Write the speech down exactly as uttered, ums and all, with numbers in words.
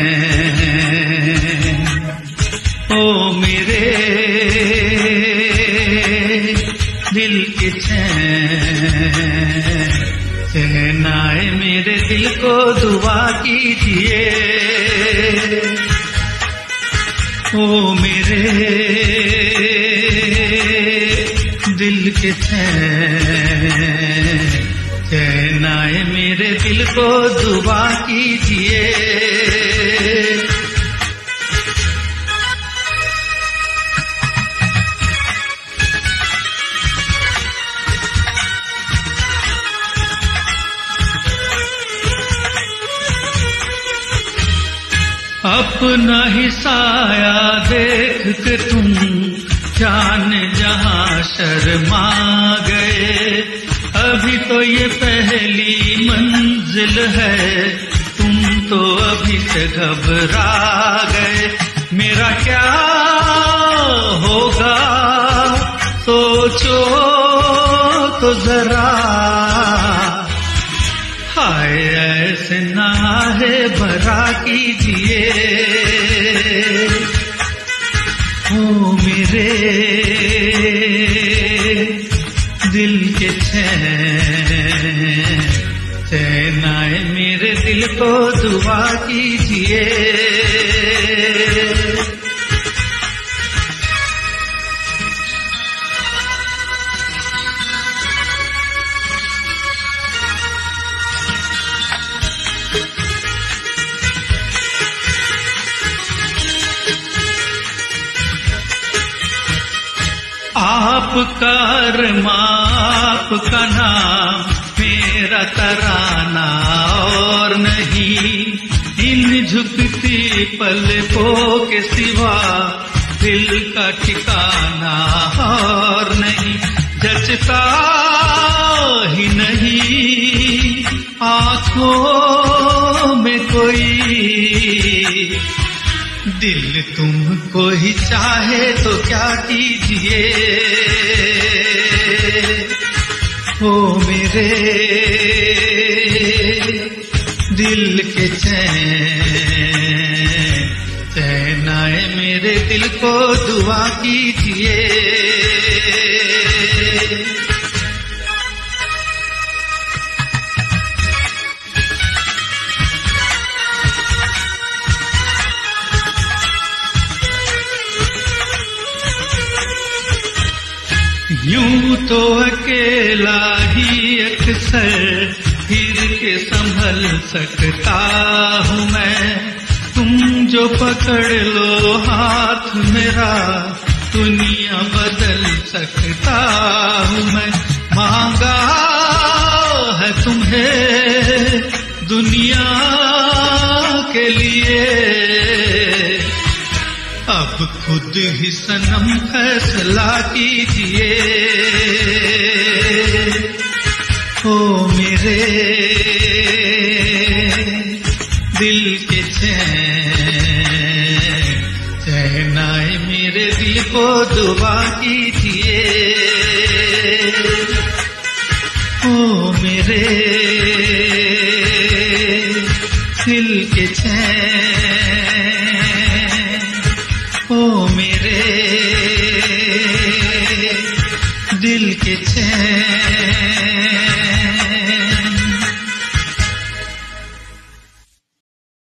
ओ मेरे दिल के चैन, चैन आए मेरे दिल को दुआ कीजिए। ओ मेरे दिल के चैन, चैन आए मेरे दिल को दुआ कीजिए। अपना ही साया देख के तुम जान जहां शर्मा गए। अभी तो ये पहली मंजिल है, तुम तो अभी से घबरा गए। मेरा क्या होगा सोचो तो जरा, हाय ऐसे नाहे भरा कीजिए। ओ मेरे दिल के चैन, चैन आए मेरे दिल को दुआ कीजिए। आपका अरमां आपका नाम, मेरा तराना और नहीं। इन झुकती पलकों के सिवा दिल का ठिकाना और नहीं। जचता ही नहीं आँखों में कोई, दिल तुमको ही चाहे तो क्या कीजिए। ओ मेरे दिल के चैन, चैन आए मेरे दिल को दुआ कीजिए। यूं तो अकेला ही अक्सर फिर के संभल सकता हूँ मैं। तुम जो पकड़ लो हाथ मेरा, दुनिया बदल सकता हूँ मैं। मांगा है तुम्हें दुनिया के लिए, अब खुद ही सनम फैसला कीजिए। ओ मेरे दिल के चैन, चैन आए मेरे दिल को दुआ कीजिए। ओ मेरे दिल के चैन, ओ मेरे दिल के चैन।